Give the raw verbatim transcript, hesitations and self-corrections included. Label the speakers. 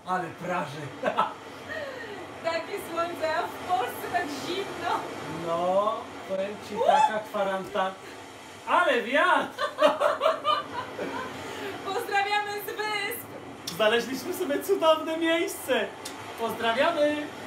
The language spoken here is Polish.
Speaker 1: Ale praży.
Speaker 2: Takie słońce, a w Polsce tak zimno.
Speaker 1: No, powiem ci, taka kwarantanna. Ale wiatr!
Speaker 2: Pozdrawiamy z wysp.
Speaker 1: Znaleźliśmy sobie cudowne miejsce. Pozdrawiamy!